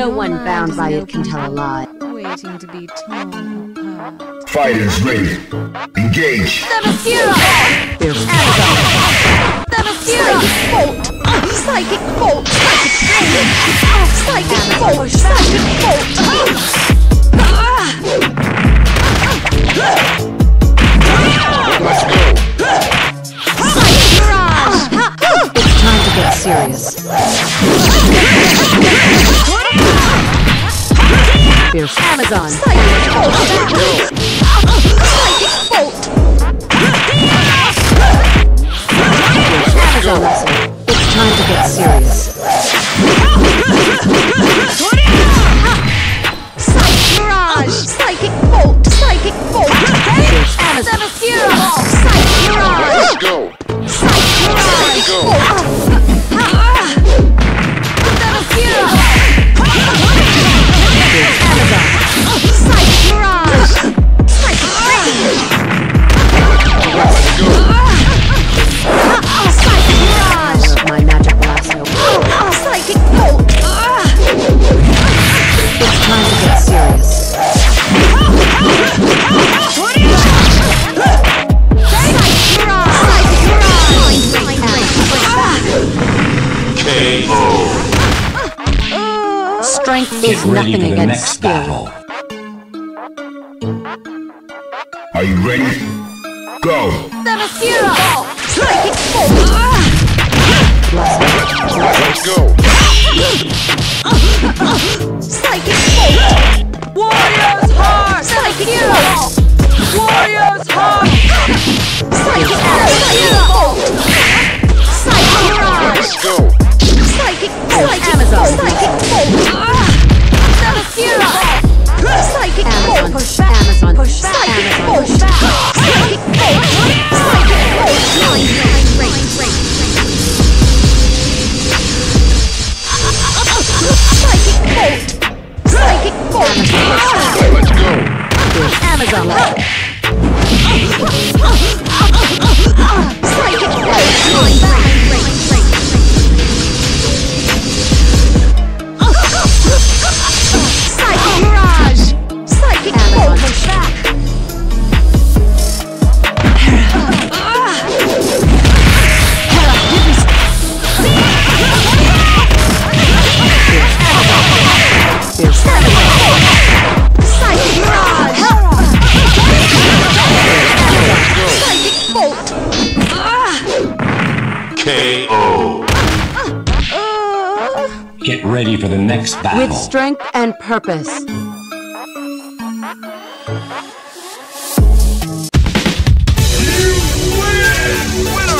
No one bound by it can tell a lie. Waiting to be torn apart. Fighters ready. Engage. Fierce Psychic bolt! Psychic bolt! Psychic bolt! Psychic bolt! Let's go. Psychic barrage! It's time to get serious. Fierce Amazon. Psychic bolt! Psychic bolt! Amazon lesson. It's time to get serious. Psychic barrage! Psychic bolt! Psychic bolt! Fierce Amazon. Psychic barrage! Let's go. Psychic barrage! Let's go. Amazon. Psychic barrage! Psychic rage! Let's go. Psychic barrage! My magic lasso. Psychic bolt! It's time to get serious. KO. Strength Get is ready nothing for the against next skill. battle. Are you ready? Go. Psychic bolt! Let's go. Psychic bolt! Warrior's heart! Psychic bolt! Warrior's heart! Psychic bolt! Psychic barrage! Let's go. Psychic bolt! Amazon. Psychic bolt! Psychic bolt! Push back. Amazon. Push back. Psychic Amazon. bolt! Push back. Psychic bolt! Psychic bolt! Psychic bolt! Psychic bolt! Let's go. Amazon. Psychic bolt! Psychic barrage! Psychic bolt! Push back! Fierce Psychic barrage! Psychic bolt! KO. Get ready for the next battle. with strength and purpose. You win!